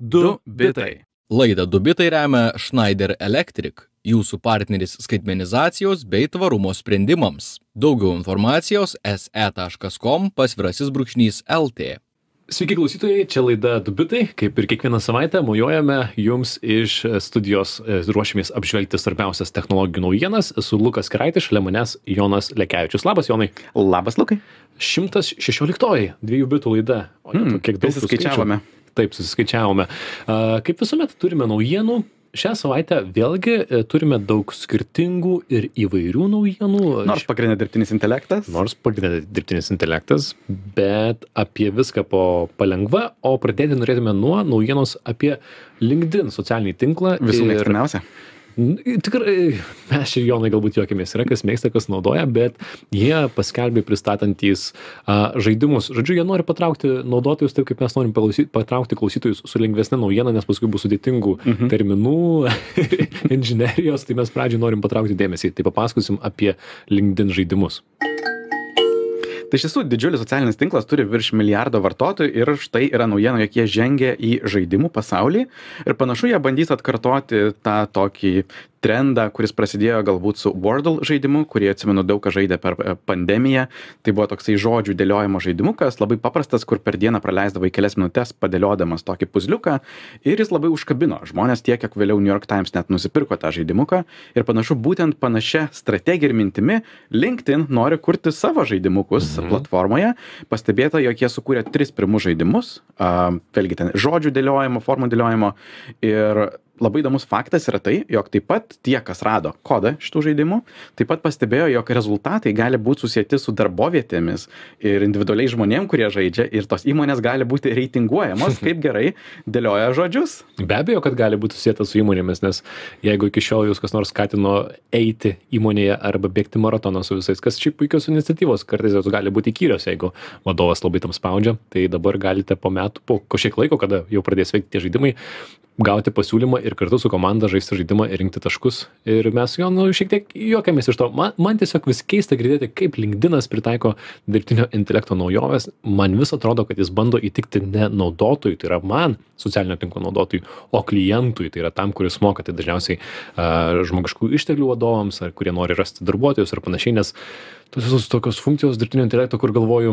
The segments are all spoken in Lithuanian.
Du bitai. Laidą 2 bitai remia Schneider Electric, jūsų partneris skaitmenizacijos bei tvarumo sprendimams. Daugiau informacijos se.com/LT. Sveiki klausytojai, čia laida 2 bitai, kaip ir kiekvieną savaitę mojuojame jums iš studijos, ruošimės apžvelgti svarbiausias technologijų naujienas. Esu Lukas Keraitis, šalia manęs Jonas Lekevičius. Labas, Jonai. Labas, Lukai. 116 2 bitų laida. O ne, kiek daug suskaičiavome. Taip, susiskaičiavome. Kaip visuomet turime naujienų. Šią savaitę vėlgi turime daug skirtingų ir įvairių naujienų. Nors pagrindė dirbtinis intelektas. Bet apie viską palengva, o pradėti norėtume nuo naujienos apie LinkedIn socialinį tinklą. Visų mėgstamiausia. Tikrai, mes ir Jonai galbūt juokėmės, yra kas mėgsta, kas naudoja, bet jie paskelbė pristatantys žaidimus. Žodžiu, jie nori patraukti naudotojus taip, kaip mes norim patraukti klausytojus su lengvesne naujiena, nes paskui bus sudėtingų terminų, inžinerijos, tai mes pradžiai norim patraukti dėmesį. Tai papasakosim apie LinkedIn žaidimus. Tai iš tiesų didžiulis socialinis tinklas turi virš milijardo vartotojų ir štai yra naujiena, jog jie žengia į žaidimų pasaulį ir panašu jie bandys atkartoti tą tokį trendą, kuris prasidėjo galbūt su Wordle žaidimu, kurį atsimenu daug ką žaidė per pandemiją. Tai buvo toksai žodžių dėliojimo žaidimukas, labai paprastas, kur per dieną praleisdavai kelias minutes padėliodamas tokį puzliuką ir jis labai užkabino žmonės tiek, kiek vėliau New York Times net nusipirko tą žaidimuką ir panašu būtent panašia strategija ir mintimi LinkedIn nori kurti savo žaidimukus platformoje. Pastebėta, jog jie sukūrė 3 pirmus žaidimus, vėlgi ten žodžių dėliojimo, formų dėliojimo ir labai įdomus faktas yra tai, jog taip pat tie, kas rado kodą šitų žaidimų, taip pat pastebėjo, jog rezultatai gali būti susieti su darbovietėmis ir individualiai žmonėm, kurie žaidžia ir tos įmonės gali būti reitinguojamos, kaip gerai dėlioja žodžius. Be abejo, kad gali būti susieta su įmonėmis, nes jeigu iki šiol jūs kas nors skatino eiti įmonėje arba bėgti maratoną su visais, kas šiaip puikios iniciatyvos, kartais jos gali būti įkyrios, jeigu vadovas labai tam spaudžia, tai dabar galite po metų, po kažkiek laiko, kada jau pradės veikti tie žaidimai, gauti pasiūlymą ir kartu su komanda žaisti žaidimą ir rinkti taškus. Ir mes jo šiek tiek juokiamės iš to. Man tiesiog vis keista girdėti, kaip LinkedInas pritaiko dirbtinio intelekto naujoves. Man vis atrodo, kad jis bando įtikti ne naudotojui, tai yra man, socialinio tinklo naudotojui, o klientui, tai yra tam, kuris moka. Tai dažniausiai žmogiškų išteklių vadovams, ar kurie nori rasti darbuotojus ar panašiai, nes tos visos tokios funkcijos dirbtinio intelekto, kur galvoju,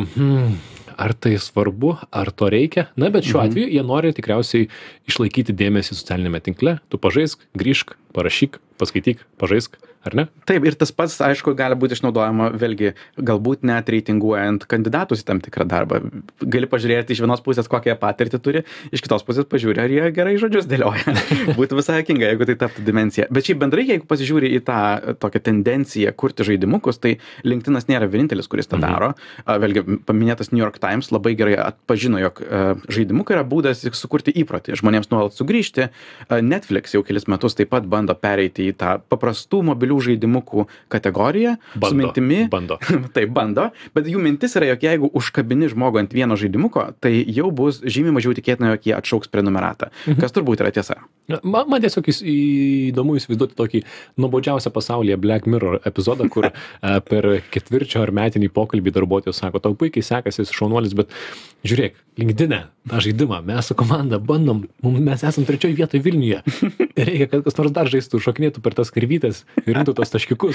ar tai svarbu, ar to reikia. Na, bet šiuo atveju jie nori tikriausiai išlaikyti dėmesį socialinėme tinkle. Tu pažaisk, grįžk, parašyk, paskaityk, pažaisk, ar ne? Taip, ir tas pats, aišku, gali būti išnaudojama vėlgi, galbūt net reitinguojant kandidatus į tam tikrą darbą. Gali pažiūrėti iš vienos pusės, kokią patirtį turi, iš kitos pusės pažiūrė, ar jie gerai žodžius dėlioja. Būtų visai juokinga, jeigu tai taptų dimensija. Bet šiaip bendrai, jeigu pasižiūri į tą tokią tendenciją kurti žaidimukus, tai LinkedIn'as nėra vienintelis, kuris tą daro. Vėlgi, paminėtas New York Times labai gerai atpažino, jog žaidimukai yra būdas sukurti įprotį, žmonėms nuolat sugrįžti. Netflix jau kelis metus taip pat bando pereiti į tą paprastų mobilių žaidimukų kategoriją. Su mintimi. Taip, bando. Bet jų mintis yra, jog jeigu užkabini žmogų ant vieno žaidimuko, tai jau bus žymiai mažiau tikėtina, jog jie atšauks prenumeratą. Kas turbūt yra tiesa. Man tiesiog įdomu įsivaizduoti tokį nuobodžiausią pasaulyje Black Mirror epizodą, kur per ketvirčio ar metinį pokalbį darbuotojas sako, tau puikiai sekasi, esi šaunuolis, bet žiūrėk, LinkedIn'e tą žaidimą, mes su komanda bandom, mes esam 3 vietoje Vilniuje. Reikia, kad kas nors dar žaistų, šokinėtų per tas karvytes ir rinktų tos taškiukus,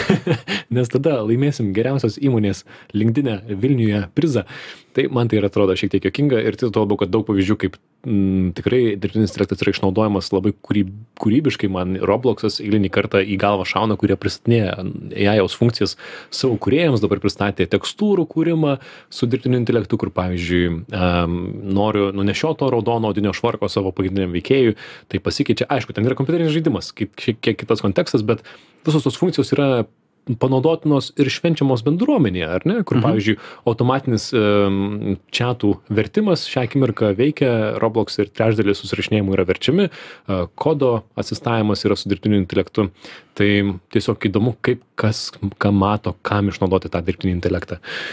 nes tada laimėsim geriausios įmonės LinkedIn'e Vilniuje prizą. Tai man tai atrodo šiek tiek juokinga ir tai tuo labiau, kad daug pavyzdžių, kaip tikrai dirbtinis intelektas yra išnaudojamas labai kūrybiškai. Man Robloxas eilinį kartą į galvą šauna, kurie pristatinėja AI-aus funkcijas savo kūrėjams, dabar pristatė tekstūrų kūrimą su dirbtiniu intelektu, kur pavyzdžiui noriu nunešioti to raudono odinio švarko savo pagrindiniam veikėjui, tai pasikeičia. Aišku, ten yra kompiuterinis žaidimas, kiek kitas kontekstas, bet visos tos funkcijos yra panaudotinos ir švenčiamos bendruomenėje, ar ne? Kur, pavyzdžiui, automatinis chatų vertimas šią akimirką veikia, Roblox ir trečdalis susirašinėjimų yra verčiami, kodo asistavimas yra su dirbtiniu intelektu. Tai tiesiog įdomu, kaip ką mato, kam išnaudoti tą dirbtinį intelektą.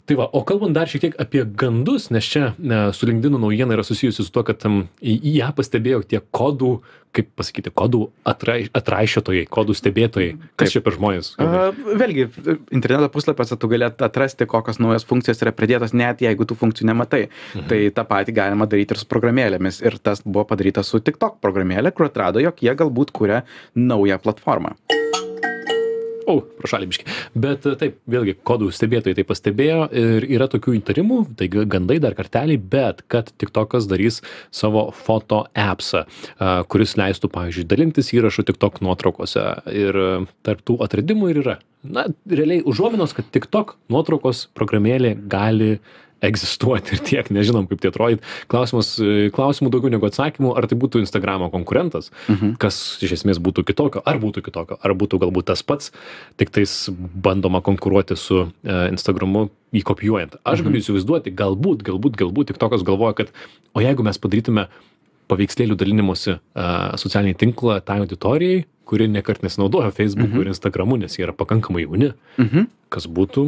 Tai va, o kalbant dar šiek tiek apie gandus, nes čia su LinkedIn naujiena yra susijusi su tuo, kad į ją pastebėjau tie kodų, kaip pasakyti, kodų atraišiotojai, kodų stebėtojai. Kas čia per žmonės? Vėlgi, interneto puslapiuose tu gali atrasti, kokios naujos funkcijos yra pridėtos, net jeigu tų funkcijų nematai. Tai tą patį galima daryti ir su programėlėmis. Ir tas buvo padaryta su TikTok programėlė, kur atrado, jog jie galbūt kuria naują platformą. Prašalį biškį. Bet taip, vėlgi, kodų stebėtojai tai pastebėjo ir yra tokių įtarimų, tai gandai dar kartelį, bet kad TikTokas darys savo foto appsą, kuris leistų, pavyzdžiui, dalintis įrašų TikTok nuotraukose. Ir tarp tų atradimų ir yra. Na, realiai užuominos, kad TikTok nuotraukos programėlė gali egzistuoti ir tiek, nežinom, kaip tai atrodyt. Klausimų daugiau negu atsakymų, ar tai būtų Instagramo konkurentas, kas iš esmės būtų kitokio, ar būtų galbūt tas pats, tik tais bandoma konkuruoti su Instagramu jį kopijuojant. Aš galiu įsivaizduoti, galbūt TikTokas galvoja, kad o jeigu mes padarytume paveikslėlių dalinimosi socialinį tinklą tai auditorijai, kuri nekart nesinaudoja Facebook'u ir Instagramu, nes jie yra pakankamai jauni. Kas būtų,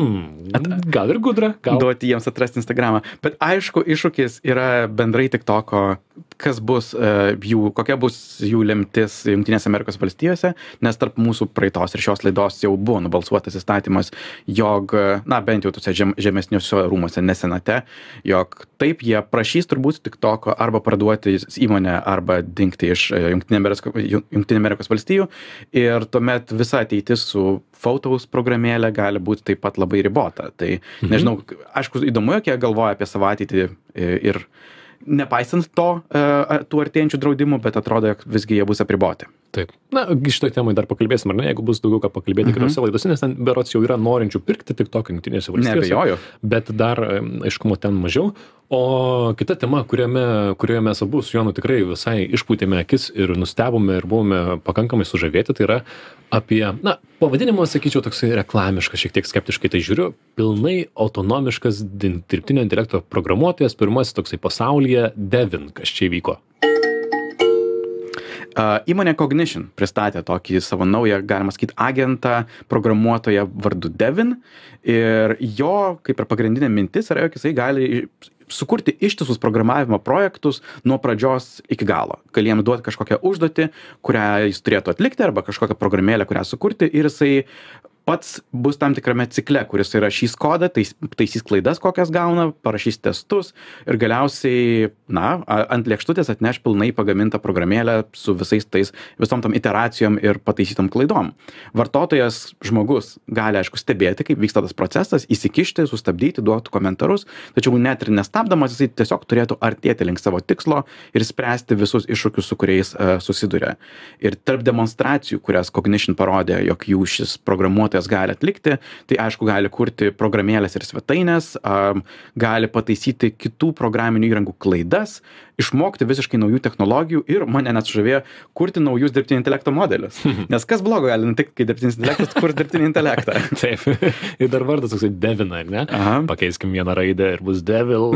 gal ir gudra. Duoti jiems atrasti Instagramą. Bet aišku, iššūkis yra bendrai TikToko, kas bus kokia bus jų lemtis Jungtinėse Amerikos valstijose, nes tarp mūsų praeitos ir šios laidos jau buvo nubalsuotas įstatymas, jog, na, bent jau tuose žemesniuose rūmuose, ne senate, jog taip jie prašys turbūt TikToko arba parduoti įmonę, arba dingti iš Jungtinių Amerikos valstijų, ir tuomet visa ateitis su Photos programėlė gali būti taip pat labai ribota. Tai nežinau, aišku, įdomu, jog jie galvoja apie savo ateitį ir nepaisant to, tų artėjančių draudimų, bet atrodo, jog visgi jie bus apriboti. Taip. Na, šitoj temai dar pakalbėsim, ar ne, jeigu bus daugiau ką pakalbėti kitose laidose, nes ten berods jau yra norinčių pirkti TikTok Jungtinėse valstijose. Neabejoju. Bet dar aiškumo ten mažiau. O kita tema, kurioje mes abu su Jonu tikrai visai išpūtėme akis ir nustebome ir buvome pakankamai sužavėti, tai yra apie, na, pavadinimas, sakyčiau, toksai reklamiškas, šiek tiek skeptiškai tai žiūriu, pilnai autonomiškas dirbtinio intelekto programuotojas, pirmasis toksai pasaulyje, Devin, kas čia įvyko. Įmonė Cognition pristatė tokį savo naują, galima sakyti, agentą, programuotoją vardu Devin, ir jo, kaip ir pagrindinė mintis, yra, jog jisai gali sukurti ištisus programavimo projektus nuo pradžios iki galo. Gali jam duoti kažkokią užduotį, kurią jis turėtų atlikti, arba kažkokią programėlę, kurią sukurti, ir jisai pats bus tam tikrame cikle, kuris rašys kodą, taisys klaidas, kokias gauna, parašys testus ir galiausiai, na, ant lėkštutės atneš pilnai pagamintą programėlę su visom tom iteracijom ir pataisytom klaidom. Vartotojas, žmogus, gali, aišku, stebėti, kaip vyksta tas procesas, įsikišti, sustabdyti, duoti komentarus, tačiau net ir nestabdamas, jisai tiesiog turėtų artėti link savo tikslo ir spręsti visus iššūkius, su kuriais susiduria. Ir tarp demonstracijų, kurias Cognition parodė, jog jų šis programuotojas gali atlikti, tai aišku, gali kurti programėlės ir svetainės, gali pataisyti kitų programinių įrangų klaidas, išmokti visiškai naujų technologijų ir mane net sužavėjo kurti naujus dirbtinio intelekto modelius. Nes kas blogo gali nutikti, kai dirbtinis intelektas kurs dirbtinį intelektą? Taip. Ir dar vardas toksai Devin, ne? Pakeiskim vieną raidę ir bus Devil.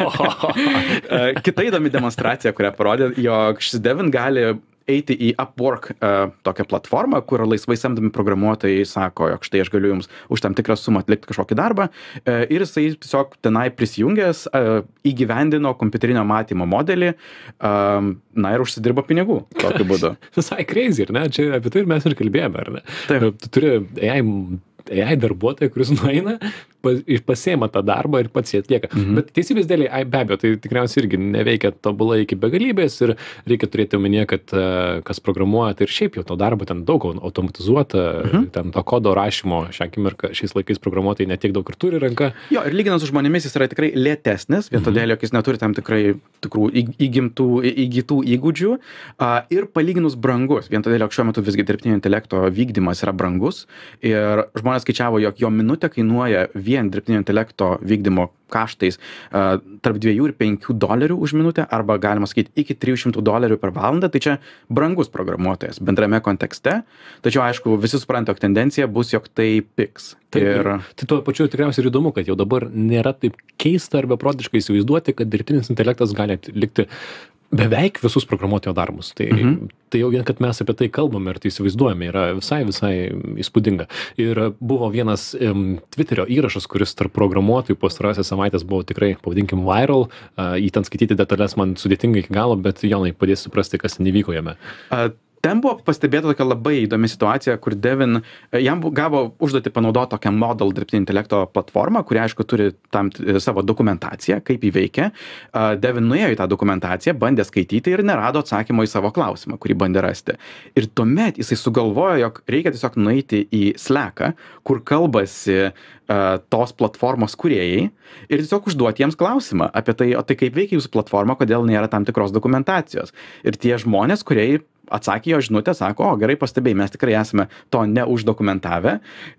Kita įdomi demonstracija, kurią parodė, jog šis Devin gali eiti į Upwork tokią platformą, kur laisvai samdomi programuotojai sako, jog štai aš galiu jums už tam tikrą sumą atlikti kažkokį darbą, ir jisai tiesiog tenai prisijungęs įgyvendino kompiuterinio matymo modelį, na, ir užsidirbo pinigų tokiu būdu. Visai crazy, ar ne? Čia apie tai ir mes ir kalbėjome, ar ne? Taip. Tu turi AI darbuotoją, kuris nueina, pasiima tą darbą ir pats jį atlieka. Bet teisybės dėliai, be abejo, tai tikriausiai irgi neveikia tobulai iki begalybės ir reikia turėti omenyje, kad kas programuoja, tai ir šiaip jau to darbo ten daug automatizuota, ten to kodo rašymo šią akimirką šiais laikais programuotojai netiek daug ir turi ranka. Jo, ir lyginant su žmonėmis jis yra tikrai lėtesnis, vien todėl, jog jis neturi tam tikrų įgytų įgūdžių, ir palyginus brangus, vien todėl, jog šiuo metu visgi dirbtinio intelekto vykdymas yra brangus, ir žmonės skaičiavo, jog jo minutė kainuoja vien dirbtinio intelekto vykdymo kaštais tarp $2 ir $5 už minutę, arba galima sakyti iki $300 per valandą, tai čia brangus programuotojas bendrame kontekste, tačiau aišku, visi supranta, jog tendencija bus, jog tai pigs. Tai tuo pačiu tikriausiai ir įdomu, kad jau dabar nėra taip keista ar beprotiškai įsivaizduoti, kad dirbtinis intelektas gali atlikti beveik visus programuotojo darbus. Tai jau vien, kad mes apie tai kalbame ir tai įsivaizduojame, yra visai įspūdinga. Ir buvo vienas Twitterio įrašas, kuris tarp programuotojų pastarąsias savaitės buvo tikrai, pavadinkim, viral. Jį ten skaityti detalės man sudėtinga iki galo, bet Jonai padės suprasti, kas nevyko jame. Ten buvo pastebėta tokia labai įdomi situacija, kur Devin, jam gavo užduotį panaudoti tokią model dirbtinio intelekto platformą, kuri, aišku, turi tam savo dokumentaciją, kaip jį veikia. Devin nuėjo į tą dokumentaciją, bandė skaityti ir nerado atsakymo į savo klausimą, kurį bandė rasti. Ir tuomet jisai sugalvojo, jog reikia tiesiog nueiti į Slacką, kur kalbasi tos platformos kūrėjai ir tiesiog užduoti jiems klausimą apie tai, o tai kaip veikia jūsų platforma, kodėl nėra tam tikros dokumentacijos. Ir tie žmonės, kurie atsakė jo žinutę, sako, o gerai pastebėjai, mes tikrai esame to neuždokumentavę,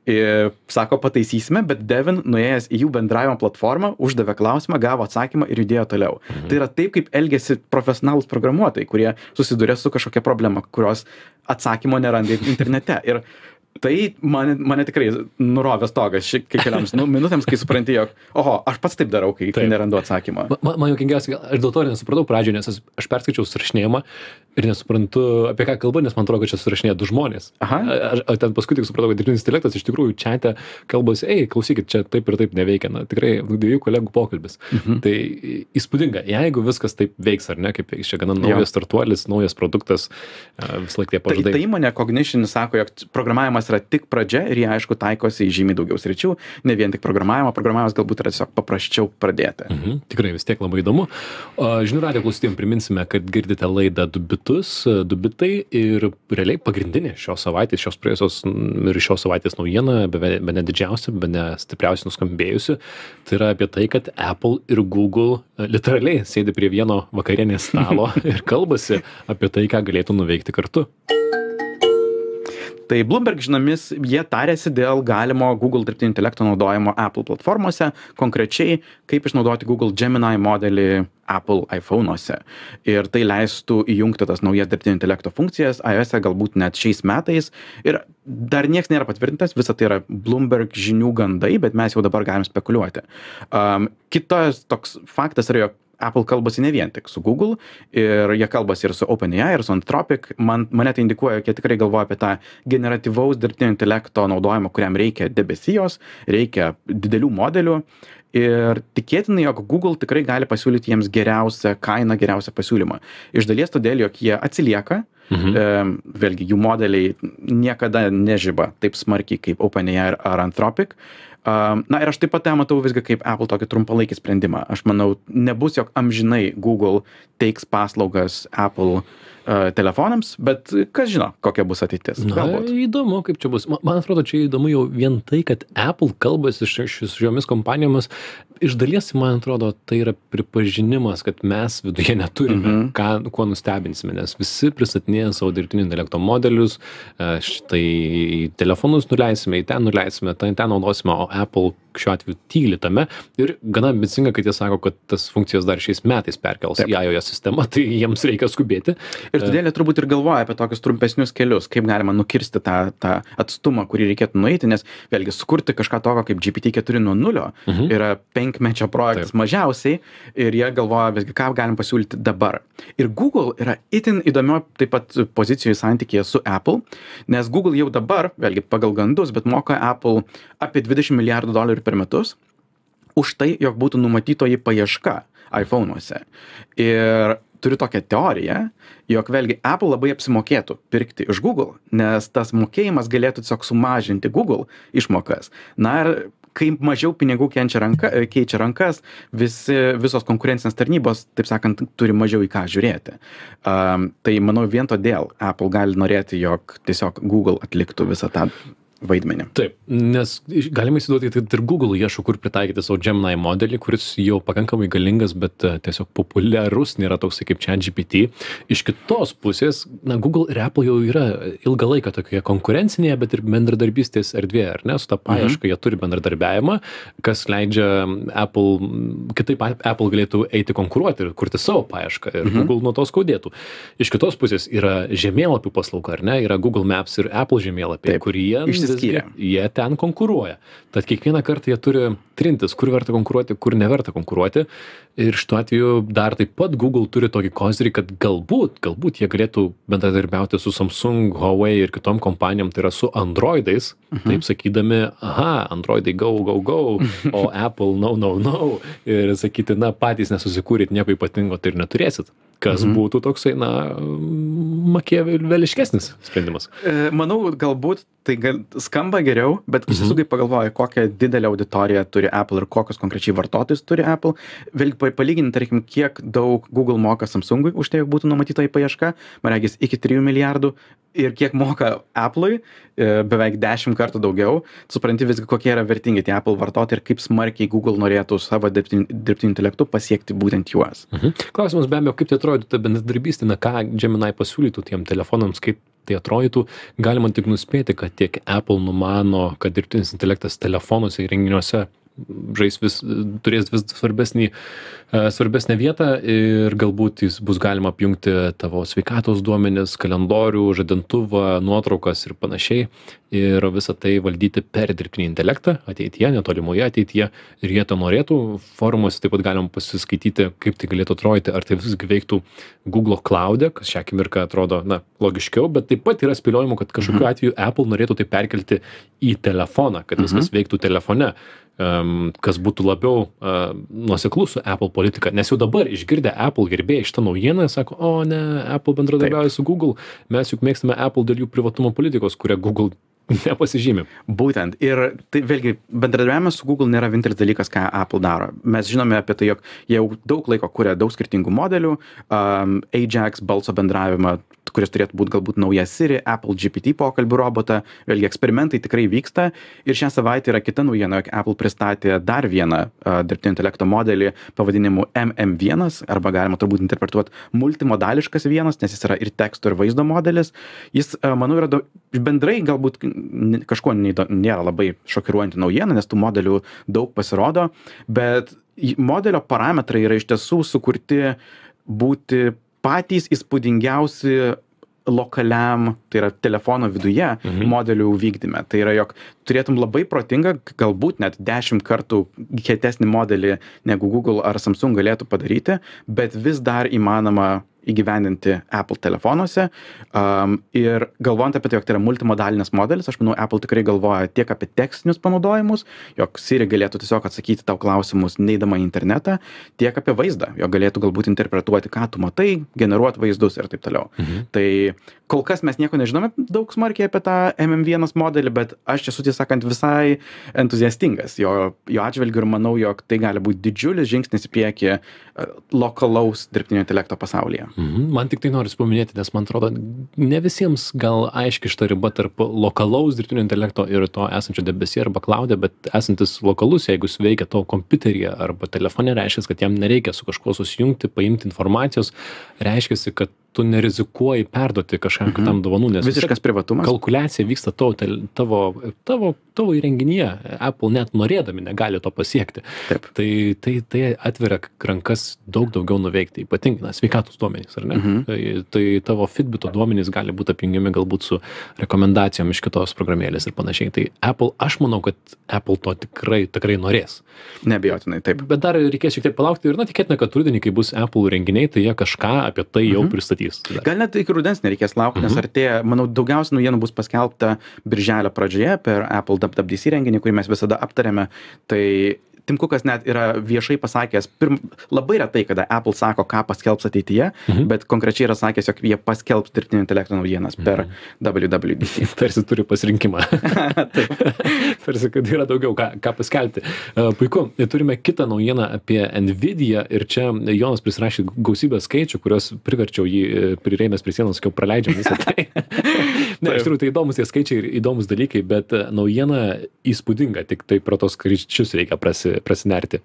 ir sako, pataisysime, bet Devin nuėjęs į jų bendravimo platformą, uždavė klausimą, gavo atsakymą ir judėjo toliau. Tai yra taip, kaip elgiasi profesionalūs programuotojai, kurie susiduria su kažkokia problema, kurios atsakymo neranda internete. Ir tai mane tikrai nurovė stogas kai keliams minutėms, kai supranti, jog, oho, aš pats taip darau, kai nerandu atsakymą. Man juokingiausia, aš dėl to nesupratau pradžioje, nes aš perskaičiau surašinėjimą ir nesuprantu, apie ką kalba, nes man atrodo, kad čia surašinėja du žmonės. Aš ten paskui tik supratau, kad dirbtinis intelektas iš tikrųjų čiate kalbasi, klausykit, čia taip ir taip neveikia. Na, tikrai dviejų kolegų pokalbis. Tai įspūdinga, jeigu viskas taip veiks, ar ne, kaip veiks čia gana naujas startuolis, naujas produktas, vis laik tie pažadai. Ta įmonė Cognition sako, jog programavimas yra tik pradžia ir jie, aišku, taikosi į žymiai daugiau sričių, ne vien tik programavimas galbūt yra tiesiog paprasčiau pradėti. Tikrai vis tiek labai įdomu. Žinių radijo klausytojams priminsime, kad girdite laidą Du bitai ir realiai pagrindinė šios savaitės, šios praėjusios ir šios savaitės naujiena, bene didžiausia, bene stipriausiai nuskambėjusi, tai yra apie tai, kad Apple ir Google literaliai sėdi prie vieno vakarienės stalo ir kalbasi apie tai, ką galėtų nuveikti kartu. Tai Bloomberg žinomis, jie tarėsi dėl galimo Google dirbtinio intelekto naudojimo Apple platformose, konkrečiai kaip išnaudoti Google Gemini modelį Apple iPhone'uose. Ir tai leistų įjungti tas naujas dirbtinio intelekto funkcijas iOS galbūt net šiais metais. Ir dar nieks nėra patvirtintas, visa tai yra Bloomberg žinių gandai, bet mes jau dabar galim spekuliuoti. Kitas toks faktas yra, jog Apple kalbasi ne vien tik su Google, ir jie kalbasi ir su OpenAI, ir su Anthropic. Mane tai indikuoja, jog jie tikrai galvoja apie tą generatyvaus dirbtinio intelekto naudojimą, kuriam reikia debesijos, reikia didelių modelių. Ir tikėtina, jog Google tikrai gali pasiūlyti jiems geriausią kainą, geriausią pasiūlymą. Iš dalies todėl, jog jie atsilieka, vėlgi jų modeliai niekada nežiba taip smarkiai kaip OpenAI ar Anthropic. Na ir aš taip pat matau visgi kaip Apple tokį trumpalaikį sprendimą. Aš manau, nebus, jog amžinai Google teiks paslaugas Apple telefonams, bet kas žino, kokia bus ateitis. Įdomu, kaip čia bus. Man atrodo, čia įdomu jau vien tai, kad Apple kalbasi šiomis kompanijomis. Iš dalies, man atrodo, tai yra pripažinimas, kad mes viduje neturime, kuo nustebinsime, nes visi pristatinėja savo dirbtinio intelekto modelius, štai telefonus nuleisime, į ten nuleisime, ten naudosime, o Apple šiuo atveju tyli tame ir gana ambicinga, kad jie sako, kad tas funkcijas dar šiais metais perkels į iOS sistemą, tai jiems reikia skubėti. Ir todėl jie turbūt ir galvoja apie tokius trumpesnius kelius, kaip galima nukirsti tą atstumą, kurį reikėtų nueiti, nes vėlgi sukurti kažką tokio kaip GPT-4 nuo nulio yra 5-mečio projektas mažiausiai ir jie galvoja visgi, ką galim pasiūlyti dabar. Ir Google yra itin įdomio taip pat pozicijoje santykėje su Apple, nes Google jau dabar, vėlgi pagal gandus, bet moka Apple apie $20 milijardų per metus už tai, jog būtų numatytoji paieška iPhone'uose. Ir turiu tokią teoriją, jog vėlgi Apple labai apsimokėtų pirkti iš Google, nes tas mokėjimas galėtų tiesiog sumažinti Google išmokas. Na ir kai mažiau pinigų keičia rankas, visos konkurencinės tarnybos, taip sakant, turi mažiau į ką žiūrėti. Tai manau, vien todėl Apple gali norėti, jog tiesiog Google atliktų visą tą vaidmenį. Taip, nes galima įsivaizduoti, kad ir Google ieško, kur pritaikyti savo Gemini modelį, kuris jau pakankamai galingas, bet tiesiog populiarus, nėra toksai kaip ChatGPT. Iš kitos pusės, Google ir Apple jau yra ilgą laiką tokioje konkurencinėje, bet ir bendradarbystės erdvėje, ar ne? Su tą paiešką jie turi bendradarbiavimą, kas leidžia kitaip Apple galėtų eiti konkuruoti ir kurti savo paiešką ir Google nuo to skaudėtų. Iš kitos pusės yra žemėlapių paslauga, ar ne? Yra Google Maps ir Apple žemėlapiai, kurie išsiskyrė. Jie ten konkuruoja. Tad kiekvieną kartą jie turi trintis, kur verta konkuruoti, kur neverta konkuruoti. Ir šituo atveju dar taip pat Google turi tokį kozirį, kad galbūt jie galėtų bendradarbiauti su Samsung, Huawei ir kitom kompanijom, tai yra su Androidais, taip sakydami, Androidai go, o Apple no. Ir sakyti, patys nesusikūrėt nieko ypatingo, tai ir neturėsit. Kas būtų toksai, makiaveliškesnis sprendimas. Manau, galbūt tai skamba geriau, bet iš tiesų, kai pagalvoju, kokią didelę auditoriją turi Apple ir kokius konkrečiai vartotojus turi Apple, vėlgi palyginti, tarkim, kiek daug Google moka Samsungui už tai, jog būtų numatyta į paiešką, man regis iki 3 milijardų, ir kiek moka Apple'ui, beveik 10 kartų daugiau, supranti visgi, kokie yra vertingi tie Apple vartotojai ir kaip smarkiai Google norėtų savo dirbtiniu intelektu pasiekti būtent juos. Klausimas be abejo, kaip tai atrodytų ta bendradarbystė, ką Gemini pasiūlytų tiem telefonams, kaip tai atrodytų, galima tik nuspėti, kad tiek Apple numano, kad dirbtinis intelektas telefonuose ir renginiuose turės vis svarbesnę vietą ir galbūt jis bus galima apjungti tavo sveikatos duomenis, kalendorių, žadintuvą, nuotraukas ir panašiai ir visą tai valdyti per dirbtinį intelektą ateityje, netolimoje ateityje ir jie to norėtų. Forumuose taip pat galima pasiskaityti, kaip tai galėtų atrodyti, ar tai visgi veiktų Google Cloud'e, kas šią akimirką atrodo logiškiau, bet taip pat yra spėliojimų, kad kažkokiu atveju Apple norėtų tai perkelti į telefoną, kad viskas veiktų telefone, kas būtų labiau nuoseklus su Apple politika, nes jau dabar išgirdę Apple gerbėjai šitą naujieną, sako, ne, Apple bendradarbiauja su Google, mes juk mėgstame Apple dėl jų privatumo politikos, kurią Google nepasižymi. Būtent. Ir tai vėlgi, bendradarbiavimas su Google nėra vienintelis dalykas, ką Apple daro. Mes žinome apie tai, jog jie jau daug laiko kuria daug skirtingų modelių, Ajax balso bendravimą, kuris turėtų būti galbūt nauja Siri, Apple GPT pokalbių robotą. Vėlgi, eksperimentai tikrai vyksta. Ir šią savaitę yra kita naujiena, jog Apple pristatė dar vieną dirbtinio intelekto modelį pavadinimu MM1, arba galima turbūt interpretuoti multimodališkas vienas, nes jis yra ir teksto, ir vaizdo modelis. Jis, manau, yra bendrai galbūt kažko nėra labai šokiruojanti naujiena, nes tų modelių daug pasirodo, bet modelio parametrai yra iš tiesų sukurti būti patys įspūdingiausi lokaliam, tai yra telefono viduje, modelių vykdyme. Tai yra, jog turėtum labai protingą, galbūt net 10 kartų kietesnį modelį, negu Google ar Samsung galėtų padaryti, bet vis dar įmanoma įgyvendinti Apple telefonuose. Ir galvojant apie tai, jog tai yra multimodalinis modelis, aš manau, Apple tikrai galvoja tiek apie tekstinius panaudojimus, jog Siri galėtų tiesiog atsakyti tau klausimus neidama į internetą, tiek apie vaizdą, jog galėtų galbūt interpretuoti, ką tu matai, generuoti vaizdus ir taip toliau. Tai kol kas mes nieko nežinome daug smarkiai apie tą MM1 modelį, bet aš esu, tiesą sakant, visai entuziastingas jo atžvilgiu ir manau, jog tai gali būti didžiulis žingsnis į priekį lokalaus dirbtinio intelekto pasaulyje. Man tik tai noriu paminėti, nes man atrodo, ne visiems gal aiški šita riba tarp lokalaus dirbtinio intelekto ir to esančio debesyje arba cloud'e, bet esantis lokalus, jeigu jis veikia tavo kompiuteryje arba telefone, reiškia, kad jam nereikia su kažkuo susijungti, paimti informacijos, reiškia, kad tu nerizikuoji perduoti kažkam kitam dovanų, nes visiškas privatumas. Kalkuliacija vyksta tavo įrenginyje. Apple net norėdami negali to pasiekti. Taip. Tai atveria rankas daug daugiau nuveikti, ypatingai sveikatos duomenys, ar ne? Tai tavo Fitbito duomenys gali būti apjungiami galbūt su rekomendacijom iš kitos programėlės ir panašiai. Tai Apple, aš manau, kad Apple to tikrai norės. Neabejotinai, taip. Bet dar reikės šiek tiek palaukti ir tikėtina, kad rudenį, kai bus Apple renginiai, tai jie kažką apie tai jau pristatys. Gal net iki rudens nereikės laukti, nes artėja, manau, daugiausia naujienų bus paskelbta birželio pradžioje per Apple WWDC renginį, kurį mes visada aptarėme. Tai Tim Cookas net yra viešai pasakęs, labai retai, kada Apple sako, ką paskelbs ateityje, bet konkrečiai yra sakęs, jog jie paskelbs dirbtinio intelekto naujienas per WWDC. Tarsi turi pasirinkimą. Tarsi, kad yra daugiau ką paskelbti. Puiku, turime kitą naujieną apie Nvidia ir čia Jonas prisirašė gausybę skaičių, kurios priverčiau jį prirėmęs prie sienos, sakiau, praleidžiam visą tai. Ne, iš tikrųjų, tai įdomus tie skaičiai ir įdomus dalykai, bet naujiena įspūdinga, tik tai pro tos skaičius reikia prasinerti.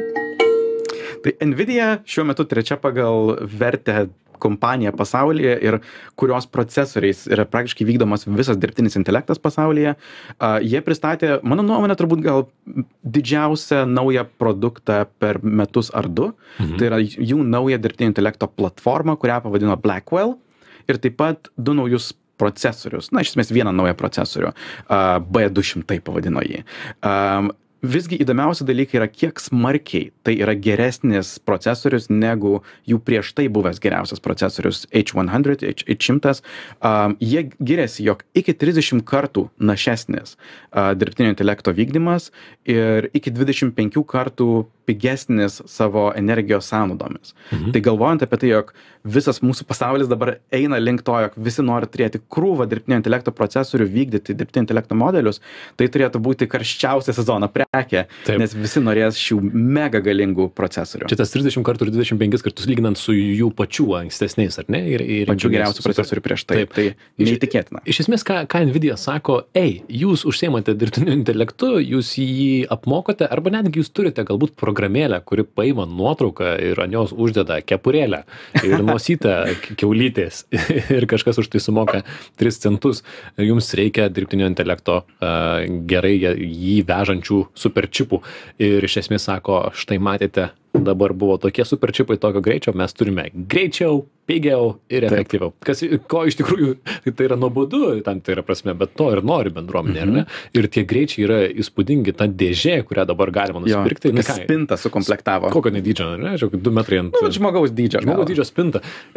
Tai Nvidia šiuo metu trečia pagal vertę kompanija pasaulyje ir kurios procesoriais yra praktiškai vykdomas visas dirbtinis intelektas pasaulyje. Jie pristatė, mano nuomonė, turbūt gal didžiausią naują produktą per metus ar du. Tai yra jų nauja dirbtinio intelekto platforma, kurią pavadino Blackwell. Ir taip pat du naujus procesorius, na, iš esmės vieną naują procesorių, B200 pavadino jį. Visgi įdomiausi dalykai yra, kiek smarkiai tai yra geresnis procesorius negu jų prieš tai buvęs geriausias procesorius H100, H100. Jie giriasi, jog iki 30 kartų našesnis dirbtinio intelekto vykdymas ir iki 25 kartų pigesnis savo energijos sąnaudomis. Tai galvojant apie tai, jog visas mūsų pasaulis dabar eina link to, jog visi nori turėti krūvą dirbtinio intelekto procesorių, vykdyti dirbtinio intelekto modelius, tai turėtų būti karščiausia sezono prekė, nes visi norės šių mega galingų procesorių. Čia tas 30 kartų ir 25 kartus lyginant su jų pačių ankstesniais, ar ne? Ir pačių geriausių procesorių prieš tai. Tai neįtikėtina. Iš esmės, ką Nvidia sako, jūs užsiimate dirbtiniu intelektu, jūs jį apmokote, arba netgi jūs turite galbūt programėlę, kuri paima nuotrauką ir ant jos uždeda kepurėlę ir nosytę kiaulytės ir kažkas už tai sumoka 3 centus. Jums reikia dirbtinio intelekto gerai jį vežančių superčipų. Ir iš esmės sako, štai matėte, dabar buvo tokie superčipai tokio greičio, mes turime greičiau, pigiau ir efektyviau. Ko iš tikrųjų, tai yra nuobodu tam tai yra prasme, bet to ir nori bendruomenė, ar ne? Ir tie greičiai yra įspūdingi, ta dėžė, kurią dabar galima nusipirkti. Spinta sukomplektavo. Kokio nedydžio, ne? 2 metrai ant... Žmogaus dydžio. Žmogaus dydžio spinta.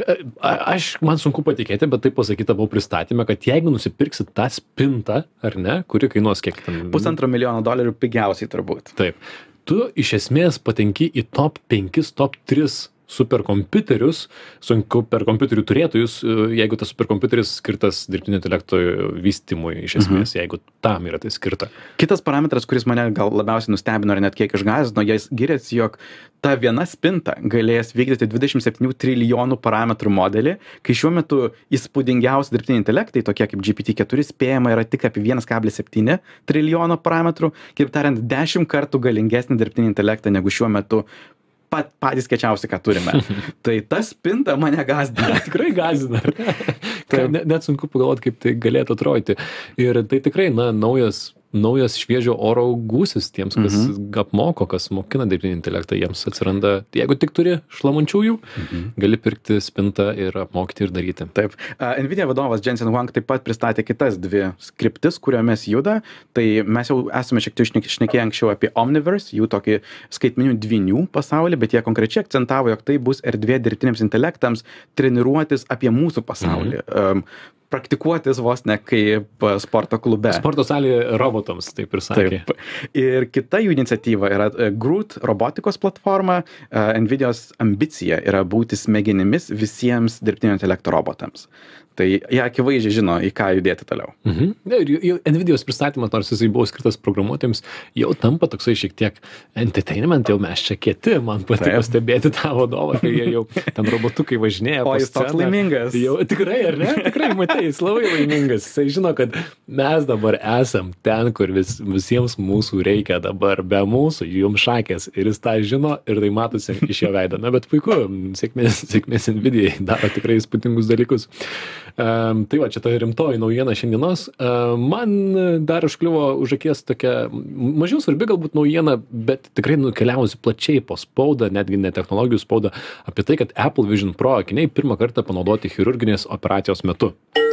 Man sunku patikėti, bet tai pasakyta buvo pristatymė, kad jeigu nusipirksit tą spintą, ar ne, kuri kainuos kiek ten... $1,5 milijono pigiausiai turbūt. Taip. Tu iš esmės patenki į top 5, top 3 superkompiuterius, superkompiuterių turėtojus, jeigu tas superkompiuteris skirtas dirbtinio intelekto vystymui, iš esmės, jeigu tam yra tai skirta. Kitas parametras, kuris mane gal labiausiai nustebino ar net kiek išgąsdino, jis giriasi, jog ta viena spinta galės vykdyti 27 trilijonų parametrų modelį, kai šiuo metu įspūdingiausi dirbtiniai intelektai, tokie kaip GPT-4, spėjama yra tik apie 1,7 trilijono parametrų, kaip tariant, 10 kartų galingesnį dirbtinį intelektą negu šiuo metu patys kečiausi, ką turime. Tai ta spinta mane gąsdina. Tikrai gąsdina. Net sunku pagalvoti, kaip tai galėtų atrodyti. Ir tai tikrai, naujas šviežio oro gūsis tiems, kas apmoko, kas mokina dirbtinį intelektą, jiems atsiranda, jeigu tik turi šlamančiųjų, gali pirkti spintą ir apmokyti ir daryti. Taip. Nvidia vadovas Jensen Huang taip pat pristatė kitas 2 skriptis, kuriomis juda. Tai mes jau esame šiek tiek šnekėję anksčiau apie Omniverse, jų tokį skaitmeninių dvynių pasaulį, bet jie konkrečiai akcentavo, jog tai bus erdvė dirbtiniams intelektams treniruotis apie mūsų pasaulį. Praktikuotis vos ne kaip sporto klube. Sporto salėje robotams, taip ir sakė. Taip. Ir kita jų iniciatyva yra Groot robotikos platforma. Nvidios ambicija yra būti smegenimis visiems dirbtinio intelekto robotams. Tai jie akivaizdžiai žino, į ką judėti toliau. Ir Nvidios pristatymas, nors jisai buvo skirtas programuotojams, jau tampa toksai šiek tiek entertainment, jau mes čia kieti, man patiko stebėti tą vadovą, kai jie jau ten robotukai važinėja po sceną. O jis toks laimingas. Jau, tikrai, ar ne? Tikrai, matai, jis labai laimingas. Jisai žino, kad mes dabar esam ten, kur visiems mūsų reikia dabar, be mūsų, jums šakės. Ir jis tą žino ir tai matosi iš jo veido. Na, bet puiku, sėkmės Nvidijai daro tikrai įspūdingus dalykus. Tai va, čia ta rimtoji naujiena šiandienos. Man dar užkliuvo už akies tokia mažiau svarbi galbūt naujiena, bet tikrai nukeliavusi plačiai po spaudą, netgi ne technologijų spaudą, apie tai, kad Apple Vision Pro akiniai pirmą kartą panaudoti chirurginės operacijos metu.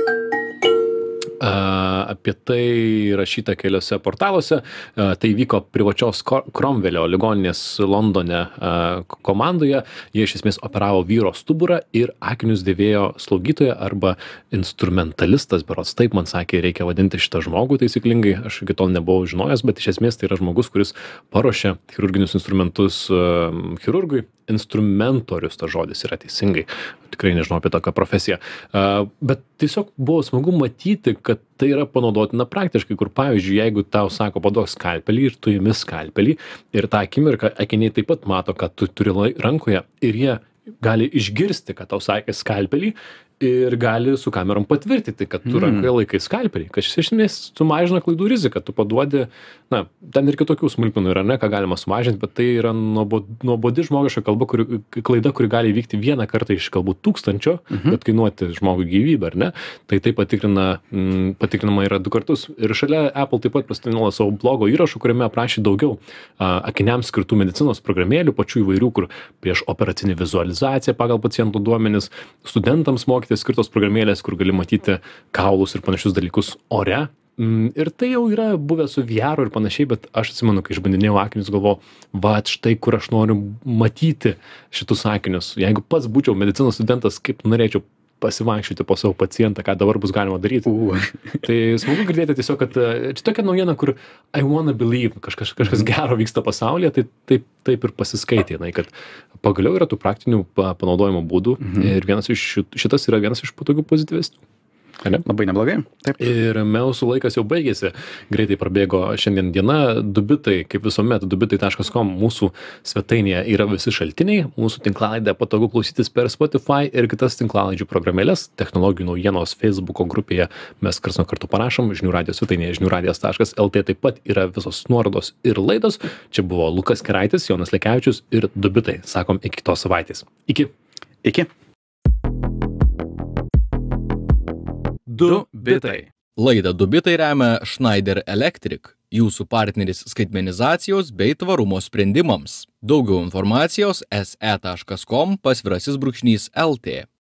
Apie tai rašyta keliose portaluose. Tai vyko privačios Cromwellio ligoninės Londone komandoje. Jie iš esmės operavo vyro stuburą ir akinius dėvėjo slaugytoja arba instrumentalistas, berods taip man sakė, reikia vadinti šitą žmogų taisyklingai. Aš iki tol nebuvau žinojęs, bet iš esmės tai yra žmogus, kuris paruošia chirurginius instrumentus chirurgui. Instrumentorius tas žodis yra teisingai. Tikrai nežinau apie tokią profesiją. Bet tiesiog buvo smagu matyti, kad tai yra panaudotina praktiškai, kur pavyzdžiui, jeigu tau sako, paduok skalpelį ir tu imi skalpelį ir tą akimirką akiniai taip pat mato, kad tu turi rankoje ir jie gali išgirsti, kad tau sakė skalpelį ir gali su kamerom patvirtinti, kad tu rankoje laikai skalpelį, kad iš esmės sumažina klaidų riziką, tu paduodi, ten ir kitokių smulkmenų yra, ką galima sumažinti, bet tai yra nuobodi žmogiška klaida, kuri gali įvykti vieną kartą iš galbūt 1000, bet kainuoti žmogui gyvybę, ar ne? Tai patikrinama yra 2 kartus. Ir šalia Apple taip pat pasidalino savo blogo įrašų, kuriame aprašė daugiau akiniams skirtų medicinos programėlių, pačių įvairių, kur prieš operacinį vizualizaciją pagal pacientų duomenis, studentams mokyti fotografijos skirtos programėlės, kur gali matyti kaulus ir panašius dalykus ore. Ir tai jau yra buvę su VR ir panašiai, bet aš atsimenu, kai išbandinėjau akinius, galvojau, štai kur aš noriu matyti šitus akinius. Jeigu pats būčiau medicinos studentas, kaip norėčiau pasivaikščioti po savo pacientą, ką dabar bus galima daryti. Tai smagu girdėti tiesiog, kad čia tokia naujiena, kur I wanna believe, kažkas gero vyksta pasaulyje, tai taip ir pasiskaitė, kad pagaliau yra tų praktinių panaudojimo būdų ir šitas yra vienas iš patogių pozityvesnių. Labai neblogai. Taip. Ir mūsų laikas jau baigėsi, greitai prabėgo šiandien diena. Dubitai, kaip visuomet, dubitai.com mūsų svetainėje yra visi šaltiniai, mūsų tinklalaidę patogu klausytis per Spotify ir kitas tinklalaidžių programėlės, technologijų naujienos Facebooko grupėje mes karts nuo karto parašom, žinių radijo svetainėje žiniųradijas.lt taip pat yra visos nuorodos ir laidos. Čia buvo Lukas Keraitis, Jonas Lekevičius ir Dubitai. Sakom, iki kitos savaitės. Iki. Du bitai. Laidą Du bitai remia Schneider Electric, jūsų partneris skaitmenizacijos bei tvarumo sprendimams. Daugiau informacijos se.com /lt.